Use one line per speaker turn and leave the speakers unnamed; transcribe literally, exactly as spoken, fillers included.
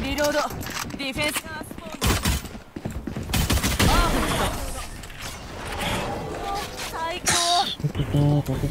リロード。ディフェンスがスポーン。ああ、最高。